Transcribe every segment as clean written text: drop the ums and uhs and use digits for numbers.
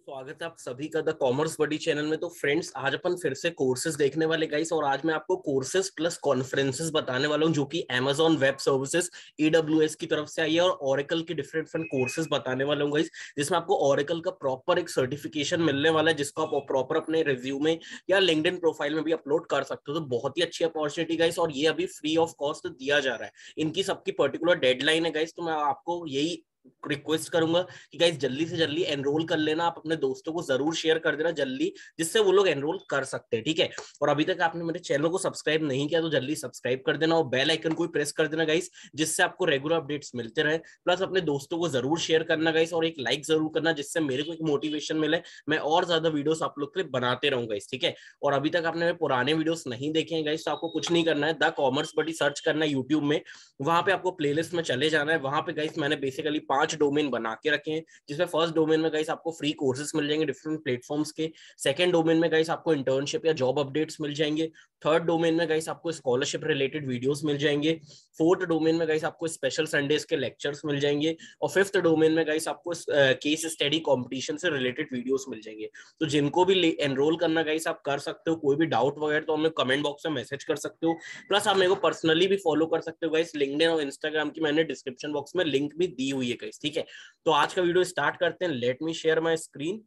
स्वागत है आप सभी का द कॉमर्स बडी चैनल में। तो फ्रेंड्स, आज अपन फिर से कोर्सेज देखने वाले गाइस, और आज मैं आपको कोर्सेज प्लस कॉन्फ्रेंसेस बताने वाला हूं जो कि Amazon वेब सर्विसेज AWS की तरफ से आई है, और Oracle की डिफरेंट कोर्सेज बताने वाला हूं गाइस, जिसमें आपको Oracle का प्रॉपर एक सर्टिफिकेशन मिलने वाला है, जिसको आप प्रॉपर अपने रिज्यूमे या लिंक्डइन प्रोफाइल में भी अपलोड कर सकते हो। तो बहुत ही अच्छी अपॉर्चुनिटी गाइस, और ये अभी फ्री ऑफ कॉस्ट दिया जा रहा है। इनकी सबकी पर्टिकुलर डेडलाइन है गाइस, तो मैं आपको यही रिक्वेस्ट करूंगा कि गाइस जल्दी से जल्दी एनरोल कर लेना। आप अपने दोस्तों को जरूर शेयर कर देना जल्दी, जिससे वो लोग एनरोल कर सकते हैं, ठीक है। और अभी तक आपने मेरे चैनल को सब्सक्राइब नहीं किया तो जल्दी सब्सक्राइब कर देना, और बेल आइकन को प्रेस कर देना गाइस, जिससे आपको रेगुलर अपडेट्स मिलते रहे। प्लस अपने दोस्तों को जरूर शेयर करना गाइस, और एक लाइक जरूर करना, जिससे मेरे को एक मोटिवेशन मिले, मैं और ज्यादा वीडियोस आप लोग के लिए बनाते रहूंगा गाइस, ठीक है। और अभी तक आपने मेरे पुराने वीडियोस नहीं देखे हैं गाइस, तो आपको कुछ नहीं करना है, द कॉमर्स बडी सर्च करना है यूट्यूब में। वहां पे आपको प्लेलिस्ट में चले जाना है। वहां पे गाइस मैंने बेसिकली 5 डोमेन बना के रखे हैं, जिसमें फर्स्ट डोमेन में गाइस आपको फ्री कोर्सेज मिल जाएंगे डिफरेंट प्लेटफॉर्म्स के। सेकंड डोमेन में गाइस आपको इंटर्नशिप या जॉब अपडेट्स मिल जाएंगे। थर्ड डोमेन में गाइस आपको स्कॉलरशिप रिलेटेड वीडियोस मिल जाएंगे। फोर्थ डोमेन में गाइस आपको स्पेशल संडेज के लेक्चर्स मिल जाएंगे। और फिफ्थ डोमेन में गाइस आपको केस स्टडी कॉम्पिटिशन से रिलेटेड वीडियोस मिल जाएंगे। तो जिनको भी एनरोल करना गाइस आप कर सकते हो। कोई भी डाउट वगैरह तो हमें कमेंट बॉक्स में मैसेज कर सकते हो। प्लस आप मेरे को पर्सनली भी फॉलो कर सकते हो गाइस, लिंक्डइन और इंस्टाग्राम की मैंने डिस्क्रिप्शन बॉक्स में लिंक भी दी हुई है गाइस, ठीक है। तो आज का वीडियो स्टार्ट करते हैं। Let me share my screen.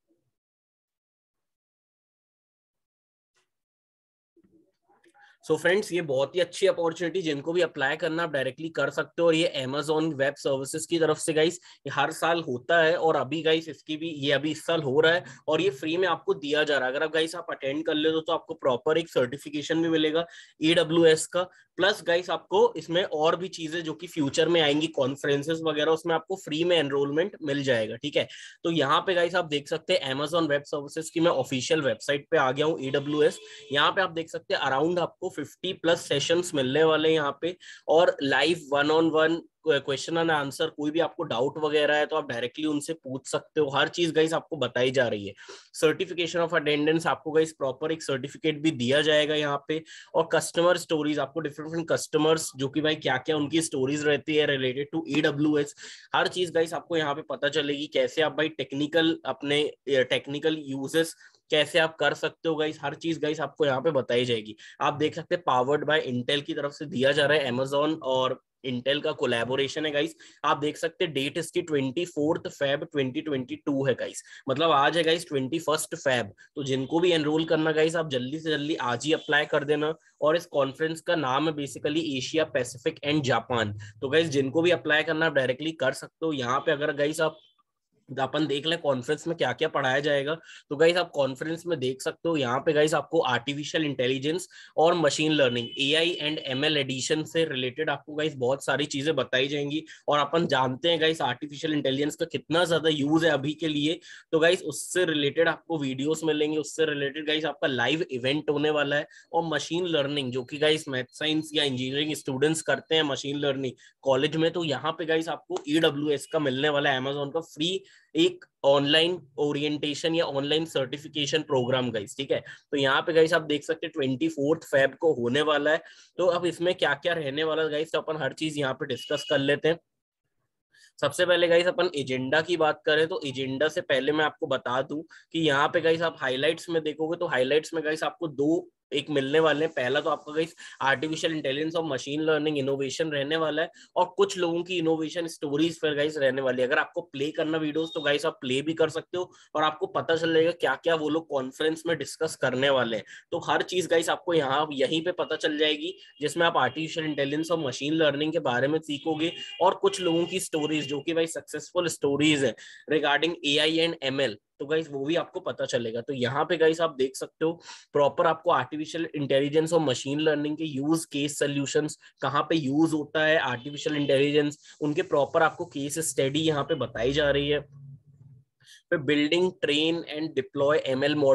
So friends, ये बहुत ही अच्छी अपॉर्चुनिटी, जिनको भी अप्लाई करना आप डायरेक्टली कर सकते हो। और ये Amazon वेब सर्विसेज की तरफ से गाइस ये हर साल होता है, और अभी गाइस इसकी भी ये अभी इस साल हो रहा है, और ये फ्री में आपको दिया जा रहा है। अगर आप गाइस आप अटेंड कर ले तो आपको प्रॉपर एक सर्टिफिकेशन भी मिलेगा AWS का। प्लस गाइस आपको इसमें और भी चीजें जो कि फ्यूचर में आएंगी, कॉन्फ्रेंसेस वगैरह, उसमें आपको फ्री में एनरोलमेंट मिल जाएगा, ठीक है। तो यहाँ पे गाइस आप देख सकते हैं Amazon वेब सर्विसेज की मैं ऑफिशियल वेबसाइट पे आ गया हूँ, AWS। यहाँ पे आप देख सकते हैं अराउंड आपको 50+ सेशंस मिलने वाले हैं यहाँ पे, और live 1-on-1 question and answer. कोई भी आपको डाउट वगैरह है तो आप डायरेक्टली उनसे पूछ सकते हो। हर चीज गाइस आपको बताई जा रही है। सर्टिफिकेशन ऑफ अटेंडेंस आपको गाइस प्रॉपर एक सर्टिफिकेट भी दिया जाएगा यहाँ पे। और कस्टमर स्टोरीज आपको डिफरेंट कस्टमर्स जो कि भाई क्या क्या उनकी स्टोरीज रहती है रिलेटेड टू AWS, हर चीज गाइस आपको यहाँ पे पता चलेगी। कैसे आप भाई टेक्निकल अपने टेक्निकल यूजेस कैसे आप कर सकते हो गाइस, हर चीज गाइस आपको यहाँ पे बताई जाएगी। आप देख सकते हैं पावर्ड बाय इंटेल की तरफ से दिया जा रहा है। Amazon और इंटेल का कोलैबोरेशन है गाइस। आप देख सकते हैं डेट इसकी 24 Feb 2022 है गाइस, मतलब आज है गाइस 21 Feb। तो जिनको भी एनरोल करना गाइस, आप जल्दी से जल्दी आज ही अप्लाई कर देना। और इस कॉन्फ्रेंस का नाम है basically Asia Pacific and Japan. तो गाइस जिनको भी अप्लाई करना आप डायरेक्टली कर सकते हो। यहाँ पे अगर गाइस आप अपन देख ले कॉन्फ्रेंस में क्या क्या पढ़ाया जाएगा, तो गाइस आप कॉन्फ्रेंस में देख सकते हो। यहाँ पे गाइस आपको आर्टिफिशियल इंटेलिजेंस और machine learning AI and ML edition से रिलेटेड आपको गाइस बहुत सारी चीजें बताई जाएंगी। और अपन जानते हैं गाइस आर्टिफिशियल इंटेलिजेंस का कितना ज्यादा यूज है अभी के लिए। तो गाइस उससे रिलेटेड आपको वीडियोस मिलेंगे, उससे रिलेटेड गाइस आपका लाइव इवेंट होने वाला है। और मशीन लर्निंग जो कि गाइस मैथ साइंस या इंजीनियरिंग स्टूडेंट्स करते हैं मशीन लर्निंग कॉलेज में, तो यहाँ पे गाइस आपको AWS का मिलने वाला है, Amazon का फ्री एक ऑनलाइन ओरिएंटेशन या ऑनलाइन सर्टिफिकेशन प्रोग्राम गाइस, ठीक है। तो यहाँ पे गाइस आप देख सकते हैं 24 Feb को होने वाला है। तो अब इसमें क्या क्या रहने वाला है गाइस, तो अपन हर चीज यहाँ पे डिस्कस कर लेते हैं। सबसे पहले गाइस अपन एजेंडा की बात करें, तो एजेंडा से पहले मैं आपको बता दूं कि यहाँ पे गाइस आप हाइलाइट्स में देखोगे, तो हाइलाइट्स में गाइस आपको दो एक मिलने वाले हैं। पहला तो आपका गाइस आर्टिफिशियल इंटेलिजेंस और मशीन लर्निंग इनोवेशन रहने वाला है, और कुछ लोगों की इनोवेशन स्टोरीज फिर गाइस रहने वाली है। अगर आपको प्ले करना वीडियोस तो गाइस आप प्ले भी कर सकते हो, और आपको पता चल जाएगा क्या क्या वो लोग कॉन्फ्रेंस में डिस्कस करने वाले हैं। तो हर चीज गाइस आपको यहाँ यहीं पे पता चल जाएगी, जिसमें आप आर्टिफिशियल इंटेलिजेंस और मशीन लर्निंग के बारे में सीखोगे। और कुछ लोगों की स्टोरीज जो कि भाई सक्सेसफुल स्टोरीज है रिगार्डिंग AI एंड ML, तो गाइस वो भी आपको पता चलेगा। तो यहाँ पे गाइस आप देख सकते हो प्रॉपर आपको आर्टिफिशियल इंटेलिजेंस और मशीन लर्निंग के यूज केस सॉल्यूशंस कहाँ पे यूज होता है आर्टिफिशियल इंटेलिजेंस, उनके प्रॉपर आपको केस स्टडी यहाँ पे बताई जा रही है। फिर building train and deploy ML models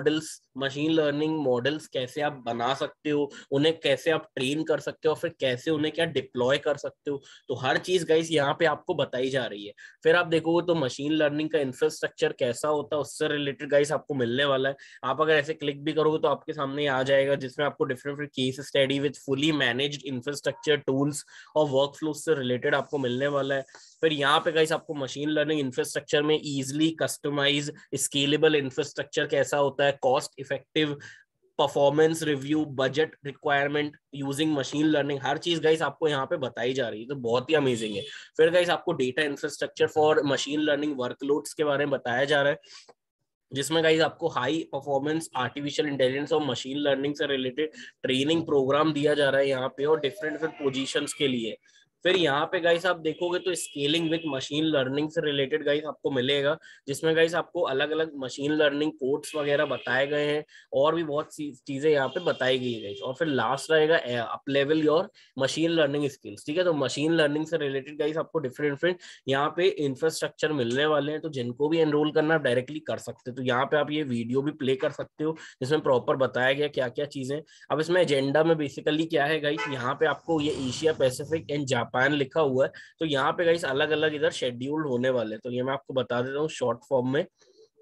machine learning models कैसे आप बना सकते हो, उन्हें कैसे आप ट्रेन कर सकते हो, फिर कैसे उन्हें क्या डिप्लॉय कर सकते हो। तो हर चीज गाइस यहाँ पे आपको बताई जा रही है। फिर आप देखोगे तो मशीन लर्निंग का इंफ्रास्ट्रक्चर कैसा होता है उससे रिलेटेड गाइस आपको मिलने वाला है। आप अगर ऐसे क्लिक भी करोगे तो आपके सामने आ जाएगा, जिसमें आपको different different case study with fully managed infrastructure tools और वर्क फ्लो से रिलेटेड आपको मिलने वाला है। फिर यहाँ पे गाइस आपको मशीन लर्निंग इंफ्रास्ट्रक्चर में इजिली कस्टमाइज स्केलेबल इंफ्रास्ट्रक्चर कैसा होता है, cost effective performance review, budget requirement using machine learning, हर चीज गाइस आपको यहाँ पे बताई जा रही है। तो बहुत ही अमेजिंग है। फिर गाइस आपको data infrastructure for machine learning workloads के बारे में बताया जा रहा है, जिसमें गाइस आपको हाई परफॉर्मेंस आर्टिफिशियल इंटेलिजेंस और मशीन लर्निंग से रिलेटेड ट्रेनिंग प्रोग्राम दिया जा रहा है यहाँ पे, और डिफरेंट डिफरेंट पोजीशंस के लिए। फिर यहाँ पे गाइस आप देखोगे तो स्केलिंग विद मशीन लर्निंग से रिलेटेड गाइस आपको मिलेगा, जिसमें गाइस आपको अलग अलग मशीन लर्निंग कोड्स वगैरह बताए गए हैं, और भी बहुत सी चीजें यहाँ पे बताई गई है गाइस। और फिर लास्ट रहेगा up level your machine learning skills. ठीक है, तो मशीन लर्निंग से रिलेटेड गाइस आपको डिफरेंट डिफरेंट यहाँ पे इंफ्रास्ट्रक्चर मिलने वाले हैं, तो जिनको भी एनरोल करना आप डायरेक्टली कर सकते हो। तो यहाँ पे आप ये वीडियो भी प्ले कर सकते हो जिसमें प्रॉपर बताया गया क्या क्या चीजें। अब इसमें एजेंडा में बेसिकली क्या है गाइस, यहाँ पे आपको ये एशिया पैसिफिक एंड जापान लिखा हुआ है। तो यहाँ पे गाइस अलग अलग इधर शेड्यूल होने वाले हैं, तो ये मैं आपको बता देता हूँ शॉर्ट फॉर्म में।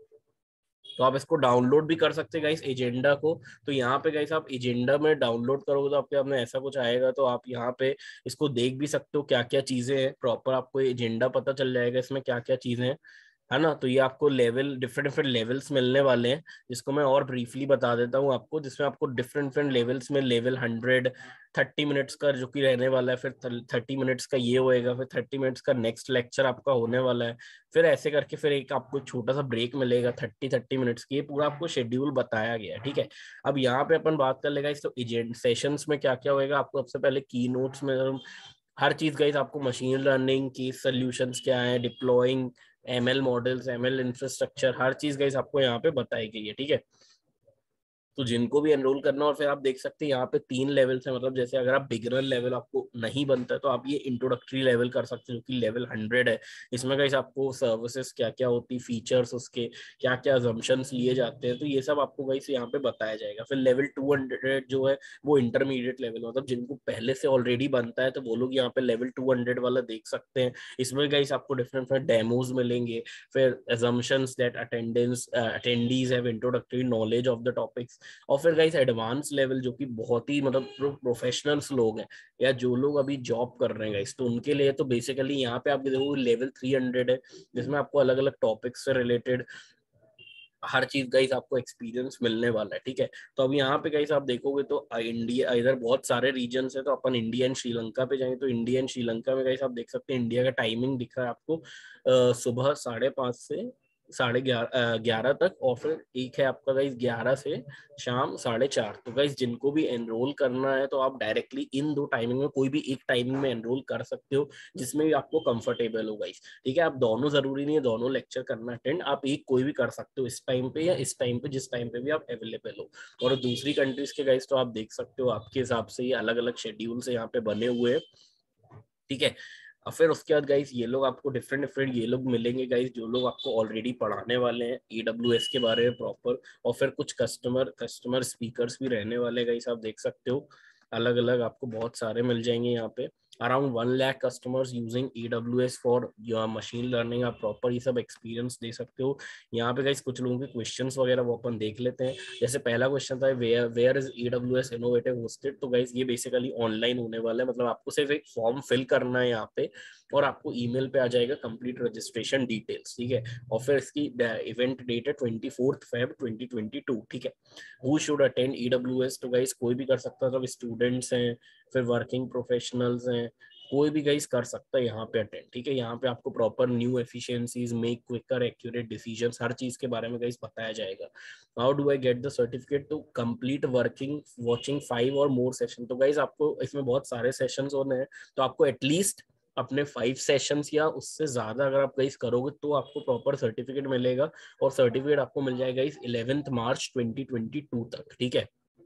तो आप इसको डाउनलोड भी कर सकते हैं गाइस एजेंडा को। तो यहाँ पे गाइस आप एजेंडा में डाउनलोड करोगे तो आपके सामने ऐसा कुछ आएगा, तो आप यहाँ पे इसको देख भी सकते हो क्या क्या चीजें हैं, प्रॉपर आपको एजेंडा पता चल जाएगा इसमें क्या क्या चीजें हैं, है ना। तो ये आपको लेवल डिफरेंट डिफरेंट लेवल्स मिलने वाले हैं, जिसको मैं और ब्रीफली बता देता हूँ आपको, जिसमें आपको डिफरेंट डिफरेंट लेवल्स में लेवल 100 30 मिनट्स का जो कि रहने वाला है, फिर 30 मिनट्स का ये होएगा, फिर 30 मिनट्स का नेक्स्ट लेक्चर आपका होने वाला है, फिर ऐसे करके फिर एक आपको छोटा सा ब्रेक मिलेगा 30 मिनट्स की। ये पूरा आपको शेड्यूल बताया गया है। ठीक है, अब यहाँ पे अपन बात कर लेगा इस तो एजेंट सेशंस में क्या क्या होएगा। आपको सबसे पहले की नोट्स में हर चीज गाइस आपको मशीन लर्निंग केस सोल्यूशंस क्या है, deploying ML models, ML infrastructure, हर चीज गाइस आपको यहाँ पे बताई गई है। ठीक है, तो जिनको भी एनरोल करना, और फिर आप देख सकते हैं यहाँ पे 3 लेवल्स है, मतलब जैसे अगर आप बिगिनर लेवल आपको नहीं बनता है तो आप ये इंट्रोडक्टरी लेवल कर सकते हैं जो कि लेवल 100 है। इसमें गाइस आपको सर्विसेज क्या क्या होती, फीचर्स उसके क्या क्या अजम्पशंस लिए जाते हैं, तो ये सब आपको गाइस यहाँ पे बताया जाएगा। फिर लेवल 200 जो है वो इंटरमीडिएट लेवल, मतलब जिनको पहले से ऑलरेडी बनता है तो वो लोग यहाँ पे लेवल 200 वाला देख सकते हैं। इसमें गाइस आपको डिफरेंट डिफरेंट डेमोज मिलेंगे, फिर assumptions that attendees have introductory knowledge of the topics। और फिर गाइस एडवांस लेवल जो कि बहुत ही मतलब प्रोफेशनल्स लोग हैं या जो लोग अभी जॉब कर रहे हैं गाइस, तो उनके लिए तो बेसिकली यहाँ पे आप देखो लेवल 300 है, जिसमें आपको अलग अलग टॉपिक्स से रिलेटेड हर चीज गाइस आपको एक्सपीरियंस मिलने वाला है। ठीक है, तो अब यहाँ पे गाइस आप देखोगे तो इंडिया इधर बहुत सारे रीजन्स है, तो अपन इंडिया एंड श्रीलंका पे जाएंगे तो इंडिया एंड श्रीलंका में गाइस आप देख सकते हैं इंडिया का टाइमिंग दिख रहा है आपको सुबह 5:30 से 11:30 तक, और फिर एक है आपका गाइस 11 से शाम 4:30। तो गाइस जिनको भी एनरोल करना है तो आप डायरेक्टली इन दो टाइमिंग में कोई भी एक टाइमिंग में एनरोल कर सकते हो, जिसमें भी आपको कंफर्टेबल हो गाइस। ठीक है, आप दोनों जरूरी नहीं है दोनों लेक्चर करना अटेंड, आप एक कोई भी कर सकते हो इस टाइम पे या इस टाइम पे, जिस टाइम पे भी आप अवेलेबल हो। और दूसरी कंट्रीज के गाइस तो आप देख सकते हो आपके हिसाब से ये अलग अलग शेड्यूल से यहाँ पे बने हुए हैं। ठीक है, और फिर उसके बाद गाइस ये लोग आपको डिफरेंट डिफरेंट ये लोग मिलेंगे गाइस जो लोग आपको ऑलरेडी पढ़ाने वाले हैं AWS के बारे में प्रॉपर, और फिर कुछ कस्टमर स्पीकर्स भी रहने वाले गाइस आप देख सकते हो, अलग अलग आपको बहुत सारे मिल जाएंगे यहाँ पे। Around 1 lakh customers using AWS for your machine learning, आप प्रॉपर ये सब एक्सपीरियंस दे सकते हो। यहाँ पे गाइस कुछ लोगों के क्वेश्चंस वगैरह वो अपन देख लेते हैं। जैसे पहला क्वेश्चन था where is AWS innovative hosted, तो गाइस ये बेसिकली ऑनलाइन होने वाला है, मतलब आपको सिर्फ एक फॉर्म फिल करना है यहाँ पे और आपको ईमेल पे आ जाएगा कंप्लीट रजिस्ट्रेशन डिटेल्स। ठीक है, और फिर इसकी इवेंट डेट है 24 Feb 2022। ठीक है, हु शुड अटेंड AWS, तो गाइस कोई भी कर सकता है, मतलब स्टूडेंट्स हैं, फिर वर्किंग प्रोफेशनल्स हैं, कोई भी गाइस कर सकता है यहाँ पे अटेंड। ठीक है, यहाँ पे आपको proper new efficiencies, make quicker accurate decisions, हर चीज के बारे में गाइस बताया जाएगा। How do I get the certificate to complete working watching 5 और मोर सेशन, तो गाइस आपको इसमें बहुत सारे सेशंस होने हैं, तो आपको एटलीस्ट अपने 5 सेशंस या उससे ज्यादा अगर आप गाइस करोगे तो आपको प्रॉपर सर्टिफिकेट मिलेगा, और सर्टिफिकेट आपको मिल जाएगा इस 11 मार्च 2022 तक। ठीक है,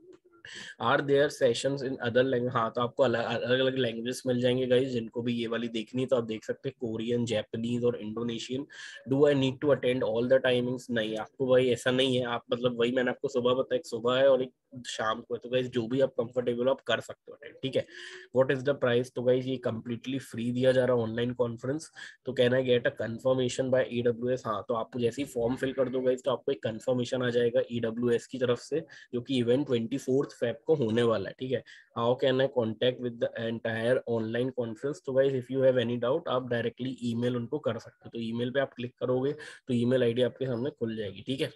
are there sessions in other language? हाँ, तो आपको अलग अलग लैंग्वेजेस मिल जाएंगे गाइस, जिनको भी ये वाली देखनी है तो आप देख सकते हैं, कोरियन, जापानीज और Indonesian. Do I need to attend all the timings? नहीं, आपको भाई ऐसा नहीं है। आप मतलब वही मैंने आपको सुबह बताया, एक सुबह है और एक शाम को है, तो गाइस जो भी आप कंफर्टेबल हो आप कर सकते हो अटेंड, ठीक है। What is the price? तो गाइस ये कंप्लीटली फ्री दिया जा रहा है ऑनलाइन कॉन्फ्रेंस। तो कहना है get a confirmation by EWS. हाँ, तो आप जैसे ही फॉर्म फिल कर दो गाइस तो आपको एक कंफर्मेशन आ जाएगा ईडब्ल्यूएस की तरफ से, जो कि इवेंट 24 फेब को होने वाला है, ठीक है। How can I contact with the entire online conference? तो guys if you have any doubt आप डायरेक्टली ईमेल उनको कर सकते हो। तो ईमेल पे आप क्लिक करोगे तो ईमेल आईडी आपके सामने खुल जाएगी, ठीक है।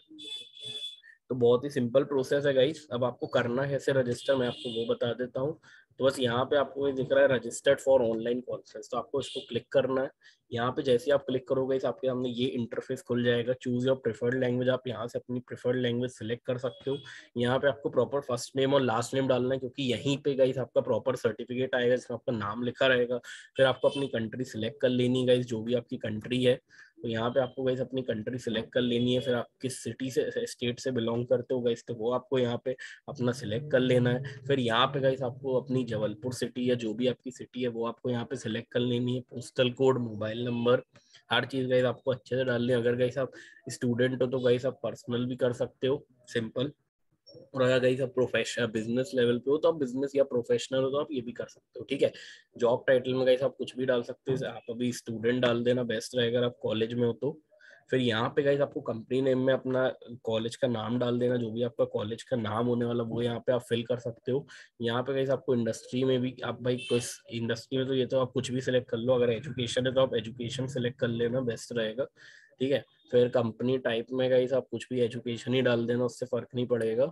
तो बहुत ही सिंपल प्रोसेस है गाइस। अब आपको करना है कैसे रजिस्टर, मैं आपको वो बता देता हूँ। तो बस यहाँ पे आपको ये दिख रहा है रजिस्टर्ड फॉर ऑनलाइन कॉन्फ्रेंस, तो आपको इसको क्लिक करना है। यहाँ पे जैसे आप क्लिक करोगे इस आपके सामने ये इंटरफेस खुल जाएगा। चूज योर प्रेफर्ड लैंग्वेज, आप यहाँ से अपनी प्रेफर्ड लैंग्वेज सिलेक्ट कर सकते हो। यहाँ पे आपको प्रॉपर फर्स्ट नेम और लास्ट नेम डालना है, क्योंकि यहीं पे गाइस आपका प्रॉपर सर्टिफिकेट आएगा जिसमें आपका नाम लिखा रहेगा। फिर आपको अपनी कंट्री सिलेक्ट कर लेनी है गाइस, जो भी आपकी कंट्री है। तो यहाँ पे आपको गाइस अपनी कंट्री सिलेक्ट कर लेनी है। फिर आप किस सिटी से, स्टेट से बिलोंग करते हो गाइस, तो वो आपको यहाँ पे अपना सिलेक्ट कर लेना है। फिर यहाँ पे गाइस आपको अपनी जबलपुर सिटी या जो भी आपकी सिटी है वो आपको यहाँ पे सिलेक्ट कर लेनी है। पोस्टल कोड, मोबाइल नंबर, हर चीज गाइस आपको अच्छे से डालनी है। अगर गाइस आप स्टूडेंट हो तो गाइस आप पर्सनल भी कर सकते हो, सिंपल। और अगर गाइस आप प्रोफेशनल बिजनेस लेवल पे हो तो आप बिजनेस, या प्रोफेशनल हो तो आप ये भी कर सकते हो, ठीक है। जॉब टाइटल में गाइस आप कुछ भी डाल सकते हो, आप अभी स्टूडेंट डाल देना बेस्ट रहेगा, अगर आप कॉलेज में हो तो। फिर यहाँ पे गाइस आपको कंपनी नेम में अपना कॉलेज का नाम डाल देना, जो भी आपका कॉलेज का नाम होने वाला वो यहाँ पे आप फिल कर सकते हो। यहाँ पे गाइस आपको इंडस्ट्री में भी, आप भाई किस इंडस्ट्री में, तो ये तो आप कुछ भी सिलेक्ट कर लो। अगर एजुकेशन है तो आप एजुकेशन सिलेक्ट कर लेना, बेस्ट रहेगा, ठीक है। फिर कंपनी टाइप में गाइस आप कुछ भी एजुकेशन ही डाल देना, उससे फर्क नहीं पड़ेगा।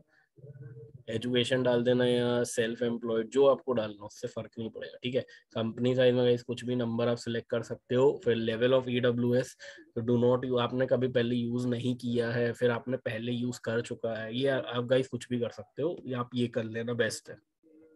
एजुकेशन डाल देना या सेल्फ एम्प्लॉयड, जो आपको डालना उससे फर्क नहीं पड़ेगा, ठीक है। कंपनी साइज में कुछ भी नंबर आप सिलेक्ट कर सकते हो। फिर लेवल ऑफ ईडब्ल्यूएस, तो डू नॉट यू, आपने कभी पहले यूज नहीं किया है, फिर आपने पहले यूज कर चुका है, ये आप गाइस कुछ भी कर सकते हो, या आप ये कर लेना, बेस्ट है।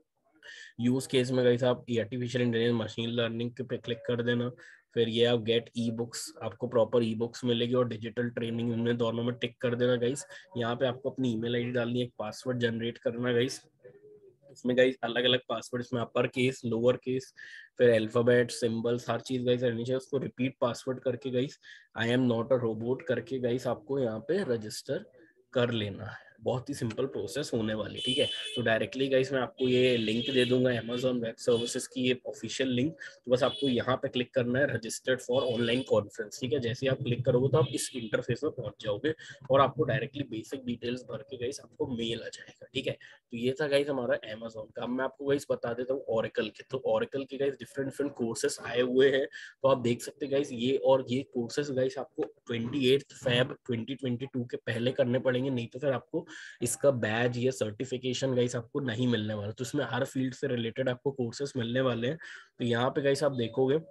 यूज केस में गाइस आप आर्टिफिशियल इंटेलिजेंस, मशीन लर्निंग पे क्लिक कर देना। फिर ये आप गेट ई बुक्स, आपको प्रॉपर ई बुक्स मिलेगी, और डिजिटल ट्रेनिंग, इनमें दोनों में टिक कर देना गाइस। यहाँ पे आपको अपनी ईमेल आईडी डालनी है, एक पासवर्ड जनरेट करना गाइस। इसमें गाइस अलग अलग पासवर्ड, इसमें अपर केस, लोअर केस, फिर अल्फाबेट, सिंबल्स, हर चीज गाइस रहनी चाहिए। उसको रिपीट पासवर्ड करके guys I am not a robot करके गाइस आपको यहाँ पे रजिस्टर कर लेना है। बहुत ही सिंपल प्रोसेस होने वाली, ठीक है। तो डायरेक्टली गाइस मैं आपको ये लिंक दे दूंगा Amazon वेब सर्विसेज की, ये ऑफिशियल लिंक। तो बस आपको यहाँ पे क्लिक करना है, रजिस्टर्ड फॉर ऑनलाइन कॉन्फ्रेंस, ठीक है। जैसे ही आप क्लिक करोगे तो आप इस इंटरफेस में पहुंच जाओगे, और आपको डायरेक्टली बेसिक डिटेल्स भर के गाइस आपको मेल आ जाएगा, ठीक है। तो ये था गाइस हमारा Amazon का। अब मैं आपको गाइस बता देता हूँ Oracle के। तो Oracle के गाइस डिफरेंट डिफरेंट कोर्सेस आए हुए हैं, तो आप देख सकते हैं गाइस ये, और ये कोर्सेस गाइस आपको 28 Feb 2022 के पहले करने पड़ेंगे, नहीं तो फिर आपको इसका बैज या सर्टिफिकेशन गाइस आपको नहीं मिलने वाला। तो इसमें हर फील्ड से रिलेटेड आपको कोर्सेस मिलने वाले हैं। तो यहाँ पे गाइस आप देखोगे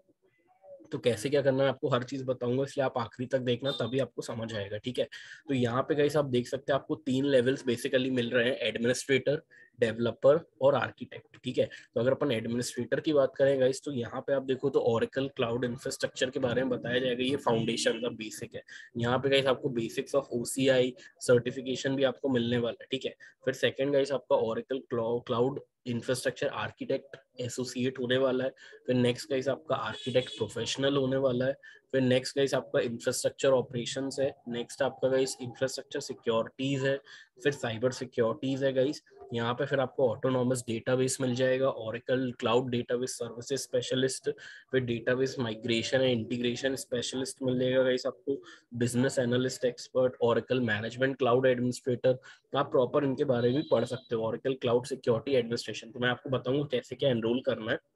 तो कैसे क्या करना है आपको हर चीज बताऊंगा, इसलिए आप आखिरी तक देखना, तभी आपको समझ आएगा, ठीक है। तो यहाँ पे गाइस आप देख सकते हैं आपको 3 लेवल्स बेसिकली मिल रहे हैं, एडमिनिस्ट्रेटर, डेवलपर और आर्किटेक्ट, ठीक है। तो अगर अपन एडमिनिस्ट्रेटर की बात करें गाइस, तो यहाँ पे आप देखो तो ओरेकल क्लाउड इंफ्रास्ट्रक्चर के बारे में बताया जाएगा, ये फाउंडेशन का बेसिक है। यहाँ पे गाइस आपको बेसिक्स ऑफ OCI सर्टिफिकेशन भी आपको मिलने वाला है, ठीक है। फिर सेकंड गाइस आपका Oracle cloud infrastructure architect associate होने वाला है। फिर नेक्स्ट गाइस आपका आर्किटेक्ट प्रोफेशनल होने वाला है। फिर नेक्स्ट गाइस आपका इंफ्रास्ट्रक्चर ऑपरेशंस है। नेक्स्ट आपका गाइस इंफ्रास्ट्रक्चर सिक्योरिटीज है। फिर साइबर सिक्योरिटीज है गाइस। यहाँ पे फिर आपको ऑटोनॉमस डेटाबेस मिल जाएगा, Oracle cloud database services specialist. फिर database migration and integration specialist मिल जाएगा गाइस आपको। Business analyst expert, Oracle management cloud administrator. तो आप प्रॉपर इनके बारे में भी पढ़ सकते हो। ओरेकल क्लाउड सिक्योरिटी एडमिनिस्ट्रेशन, तो मैं आपको बताऊंगा कैसे क्या एनरोल करना है।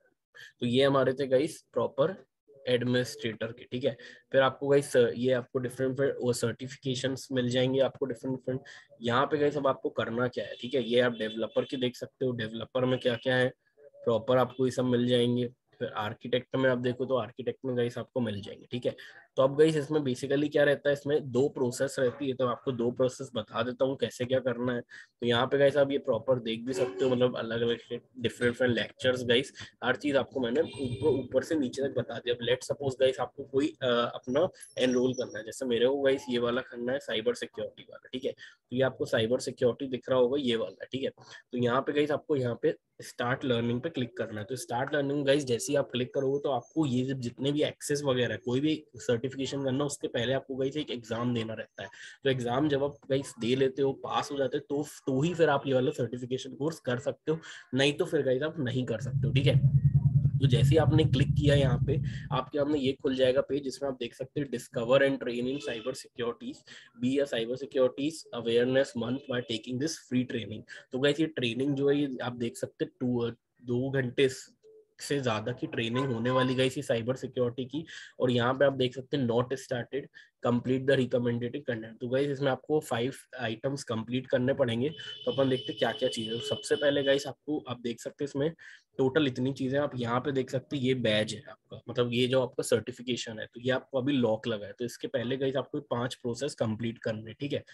तो ये हमारे थे गाइस प्रॉपर एडमिनिस्ट्रेटर के, ठीक है। फिर आपको गाइस ये आपको डिफरेंट वो सर्टिफिकेशंस मिल जाएंगे आपको डिफरेंट डिफरेंट। यहाँ पे गाइस अब आपको करना क्या है, ठीक है। ये आप डेवलपर की देख सकते हो, डेवलपर में क्या क्या है प्रॉपर आपको ये सब मिल जाएंगे। फिर आर्किटेक्ट में आप देखो तो आर्किटेक्ट में गाइस आपको मिल जाएंगे, ठीक है। तो अब गाइस इसमें बेसिकली क्या रहता है, इसमें 2 प्रोसेस रहती है, तो आपको 2 प्रोसेस बता देता हूँ कैसे क्या करना है। तो यहाँ पे गाइस आप ये प्रॉपर देख भी सकते हो, मतलब अलग अलग डिफरेंट डिफरेंट लेक्चर्स गाइस, हर चीज आपको मैंने ऊपर से नीचे तक बता दिया। अब लेट सपोज गाइस आपको कोई अपना एनरोल करना है, जैसे मेरे को गाइस ये वाला करना है साइबर सिक्योरिटी वाला, ठीक है। तो ये आपको साइबर सिक्योरिटी दिख रहा होगा, ये वाला, ठीक है। तो यहाँ पे गाइस आपको यहाँ पे स्टार्ट लर्निंग पे क्लिक करना है। तो स्टार्ट लर्निंग गाइस जैसे ही आप क्लिक करोगे तो आपको ये जितने भी एक्सेस वगैरह कोई भी सर्टिफिकेशन करना, उसके पहले आपको गाइस एक एग्जाम देना रहता है। तो एग्जाम जब आप गाइस दे लेते हो, पास हो जाते हो, तो ही फिर आप ये वाला सर्टिफिकेशन कोर्स कर सकते हो, नहीं तो फिर गाइस आप नहीं कर सकते हो, ठीक है। तो जैसे ही आपने क्लिक किया यहाँ पे, आपके सामने ये खुल जाएगा पेज, जिसमें आप देख सकते हैं discover and train in cyber securities, be a cyber securities awareness month by taking this free training. तो गाइस ये ट्रेनिंग जो है, ये आप देख सकते हैं 2 घंटे से ज्यादा की ट्रेनिंग होने वाली गाइस ये साइबर सिक्योरिटी की। और यहाँ पे आप देख सकते हैं not started, complete the recommended content. तो गाइस इसमें आपको 5 आइटम्स कंप्लीट करने पड़ेंगे। तो अपन देखते हैं क्या क्या चीजें। तो सबसे पहले गाइस आपको, आप देख सकते हैं इसमें टोटल इतनी चीजें, आप यहाँ पे देख सकते हैं ये बैज है आपका, मतलब ये जो आपका सर्टिफिकेशन है, तो ये आपको अभी लॉक लगा है। तो इसके पहले गाइस आपको 5 प्रोसेस कंप्लीट करने, ठीक है।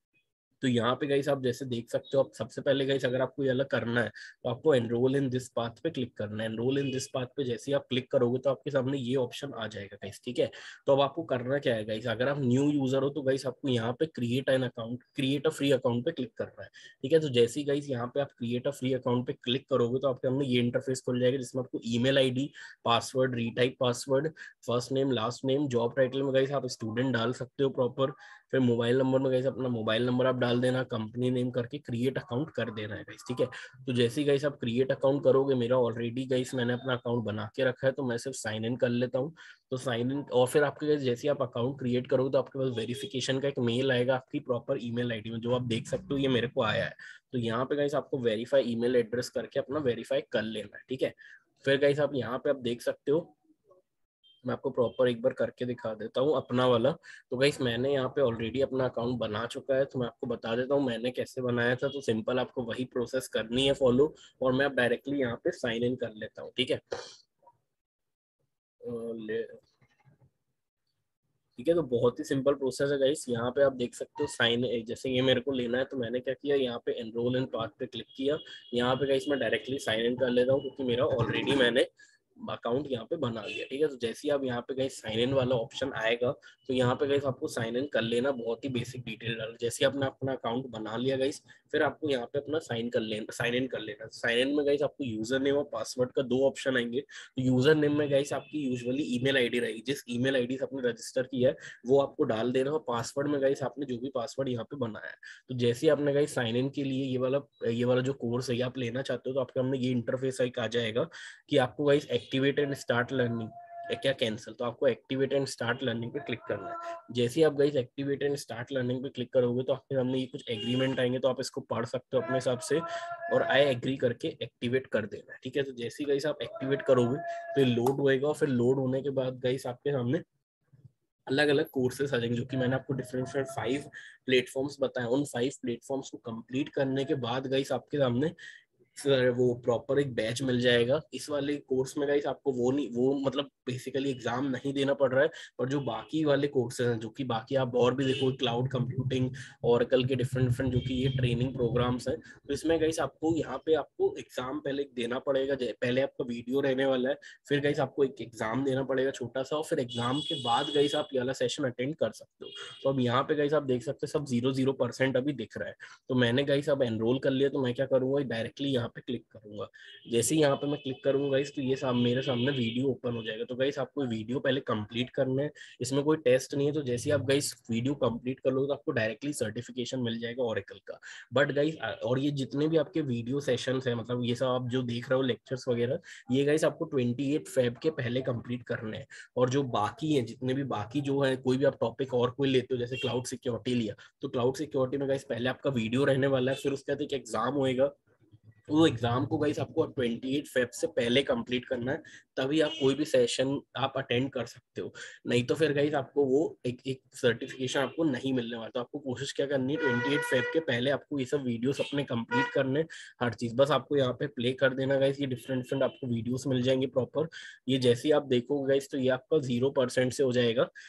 तो यहाँ पे गाइस आप जैसे देख सकते हो, आप सबसे पहले गाइस अगर आपको ये अलग करना है तो आपको एनरोल इन दिस पाथ पे क्लिक करना है। एनरोल इन दिस पाथ पे जैसे ही आप क्लिक करोगे तो आपके सामने ये ऑप्शन आ जाएगा गाइस, ठीक है। तो अब आपको करना क्या है गाइस, अगर आप न्यू यूजर हो तो गाइस आपको यहाँ पे create an account, create a free account पे क्लिक करना है, ठीक है। तो जैसे ही गाइस यहाँ पे आप क्रिएट अ फ्री अकाउंट पे क्लिक करोगे तो आपके सामने ये इंटरफेस खुल जाएगा, जिसमें आपको email ID, password, retype password, first name, last name, job title में गाइस आप स्टूडेंट डाल सकते हो प्रॉपर, फिर मोबाइल नंबर में गाइस अपना मोबाइल नंबर आप डाल देना, कंपनी नेम करके क्रिएट अकाउंट कर देना है गाइस, ठीक है। तो जैसे ही गाइस आप क्रिएट अकाउंट करोगे, मेरा ऑलरेडी गाइस मैंने अपना अकाउंट बना के रखा है, तो मैं सिर्फ साइन इन कर लेता हूँ। तो साइन इन, और फिर आपके गाइस जैसे आप अकाउंट क्रिएट करोगे तो आपके पास वेरिफिकेशन का एक मेल आएगा आपकी प्रॉपर ईमेल आईडी में, जो आप देख सकते हो ये मेरे को आया है। तो यहाँ पे गाइस आपको वेरीफाई ईमेल एड्रेस करके अपना वेरीफाई कर लेना है, ठीक है। फिर गाइस आप यहाँ पे आप देख सकते हो, मैं आपको प्रॉपर एक बार करके दिखा देता हूँ अपना वाला। तो गाइस मैंने यहाँ पे ऑलरेडी अपना अकाउंट बना चुका है, तो मैं आपको बता देता हूँ मैंने कैसे बनाया था। तो सिंपल आपको वही प्रोसेस करनी है फॉलो, और मैं अब डायरेक्टली यहाँ पे साइन इन कर लेता हूँ, ठीक है। ठीक है, तो बहुत ही सिंपल प्रोसेस है गाइस। यहाँ पे आप देख सकते हो साइन, जैसे ये मेरे को लेना है तो मैंने क्या किया, यहाँ पे एनरोल इन पाथ पे क्लिक किया। यहाँ पे गाइस मैं डायरेक्टली साइन इन कर लेता हूँ, क्योंकि मेरा ऑलरेडी मैंने अकाउंट यहाँ पे बना लिया, ठीक है। तो जैसे ही आप यहाँ पे गाइस साइन इन वाला ऑप्शन आएगा, तो यहाँ पे गाइस आपको साइन इन कर लेना, बहुत ही बेसिक डिटेल डाल। जैसे आपने अपना अकाउंट बना लिया गाइस, फिर आपको यहाँ पे अपना साइन इन कर लेना। साइन इन में गाइस आपको यूजर नेम और पासवर्ड का 2 ऑप्शन आएंगे। तो यूजर नेम में गाइस आपकी यूजुअली ईमेल आईडी रहेगी, जिस ईमेल आईडी से आपने रजिस्टर किया है वो आपको डाल देना। और पासवर्ड में गाइस आपने जो भी पासवर्ड यहाँ पे बनाया है, तो जैसे ही आपने गाइस साइन इन के लिए ये वाला जो कोर्स है आप लेना चाहते हो, तो आपके सामने ये इंटरफेस एक आ जाएगा कि आपको guys activate and start learning क्या कैंसिल, तो आपको एक्टिवेट एंड स्टार्ट लर्निंग पे क्लिक करना है। जैसे ही आप guys activate and start learning पे क्लिक करोगे तो आपके सामने ये कुछ एग्रीमेंट आएंगे, तो आप इसको पढ़ सकते हो अपने हिसाब से, और आई एग्री करके एक्टिवेट कर देना है, ठीक है। तो जैसे ही गाइस आप एक्टिवेट करोगे तो लोड होएगा, और फिर लोड होने के बाद गाइस आपके सामने अलग अलग कोर्सेस आ जाएंगे, जो कि मैंने आपको डिफरेंट डिफरेंट 5 प्लेटफॉर्म्स बताए। उन 5 प्लेटफॉर्म्स को कंप्लीट करने के बाद गाइस आपके सामने वो प्रॉपर एक बैच मिल जाएगा। इस वाले कोर्स में गाइस आपको वो मतलब बेसिकली एग्जाम नहीं देना पड़ रहा है, और जो बाकी वाले कोर्सेज हैं, जो कि बाकी आप और भी देखो, क्लाउड कंप्यूटिंग, ओरेकल के डिफरेंट डिफरेंट जो कि ये ट्रेनिंग प्रोग्राम्स हैं, तो इसमें गाइस आपको यहाँ पे आपको एग्जाम पहले देना पड़ेगा। पहले आपका वीडियो रहने वाला है, फिर गाइस आपको एक एग्जाम देना पड़ेगा छोटा सा, और फिर एग्जाम के बाद गाइस आप ये वाला सेशन अटेंड कर सकते हो। तो अब यहाँ पे गाइस आप देख सकते हो सब 0-0% अभी दिख रहा है। तो मैंने गाइस अब एनरोल कर लिया, तो मैं क्या करूंगा, डायरेक्टली यहाँ पे क्लिक करूंगा। जैसे ही यहाँ पे मैं क्लिक करूंगा गाइस, तो ये मेरे सामने वीडियो ओपन हो जाएगा। तो गाइस आपको वीडियो पहले कंप्लीट करना है, इसमें कोई टेस्ट नहीं है। तो जैसे ही आप गाइस वीडियो कंप्लीट कर लो तो आपको डायरेक्टली सर्टिफिकेशन मिल जाएगा ओरेकल का। बट गाइस, और ये जितने भी आपके वीडियो सेशंस है, मतलब ये सब आप जो देख रहे हो लेक्चर्स वगैरह, ये गाइस आपको 28 फेब के पहले कंप्लीट करने हैं। और जो बाकी है, जितने भी बाकी जो है, कोई भी आप टॉपिक और कोई लेते हो, जैसे क्लाउड सिक्योरिटी लिया, तो क्लाउड सिक्योरिटी में गाइस पहले आपका वीडियो रहने वाला है, फिर उसके बाद एक एग्जाम होएगा। वो एग्जाम को गाइस आपको 28 फेब से पहले कंप्लीट करना है, तभी आप कोई भी सेशन आप अटेंड कर सकते हो। नहीं तो फिर गाइस आपको वो एक सर्टिफिकेशन आपको नहीं मिलने वाला। तो आपको कोशिश क्या करनी है, 28 फेब के पहले आपको ये सब वीडियोस अपने कंप्लीट करने, हर चीज बस आपको यहाँ पे प्ले कर देना गाइस। ये डिफरेंट डिफरेंट आपको वीडियोस मिल जाएंगे प्रॉपर। ये जैसे ही आप देखोगे गाइस, तो ये आपका 0% से हो जाएगा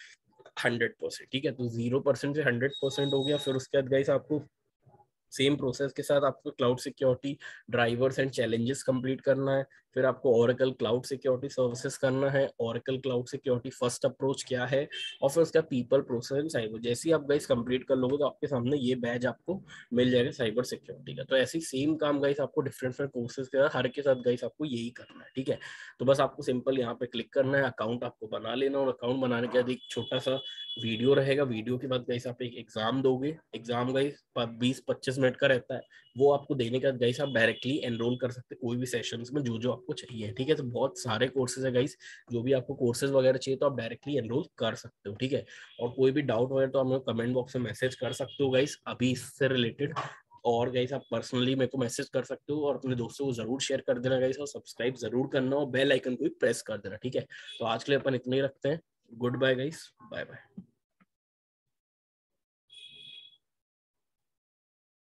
100%, ठीक है। तो 0% से 100% हो गया। फिर उसके बाद गाइस आपको सेम प्रोसेस के साथ आपको cloud security drivers and challenges complete करना है। फिर आपको ओरेकल क्लाउड सिक्योरिटी सर्विसेज करना है, Oracle cloud security first approach क्या है, और फिर उसका पीपल प्रोसेस एंड साइबर। जैसे ही आप गाइस कंप्लीट कर लोगे तो आपके सामने ये बैज आपको मिल जाएगा साइबर सिक्योरिटी का। तो ऐसे ही सेम काम गाइस आपको डिफरेंट डिफरेंट कोर्सेज के साथ हर के साथ गाइस आपको यही करना है, ठीक है। तो बस आपको सिंपल यहाँ पे क्लिक करना है, अकाउंट आपको बना लेना, और अकाउंट बनाने के बाद एक छोटा सा वीडियो रहेगा। वीडियो के बाद गाइस आप एक एग्जाम दोगे। एग्जाम गाइस 20-25 मिनट का रहता है। वो आपको देने के बाद गाइस आप डायरेक्टली एनरोल कर सकते हैं कोई भी सेशंस में जो जो आपको चाहिए, ठीक है। तो बहुत सारे कोर्सेज है गाइस, जो भी आपको कोर्सेज वगैरह चाहिए तो आप डायरेक्टली एनरोल कर सकते हो, ठीक है। और कोई भी डाउट वगैरह तो आप मेरे कमेंट बॉक्स में मैसेज कर सकते हो गाइस अभी इससे रिलेटेड। और गाइस आप पर्सनली मेरे को मैसेज कर सकते हो, और अपने दोस्तों को जरूर शेयर कर देना गाइस, और सब्सक्राइब जरूर करना, और बेल आइकन को भी प्रेस कर देना, ठीक है। तो आज के लिए अपन इतना ही रखते हैं। Good bye guys, bye bye.